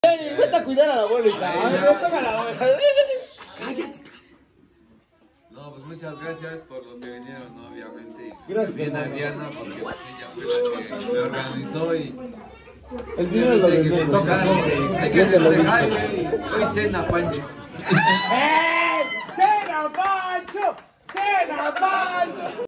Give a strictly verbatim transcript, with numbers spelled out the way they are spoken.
Vete a cuidar a la abuelita. Cállate. No, pues muchas gracias por los que vinieron, ¿no? Obviamente. Gracias, Bien a hermano. Diana, porque pues, ella fue la que me organizó y... El dinero lo Hay que de festejar, hay que festejar, güey. Hoy cena, Pancho. ¡Eh! ¡Cena, Pancho! ¡Cena, Pancho!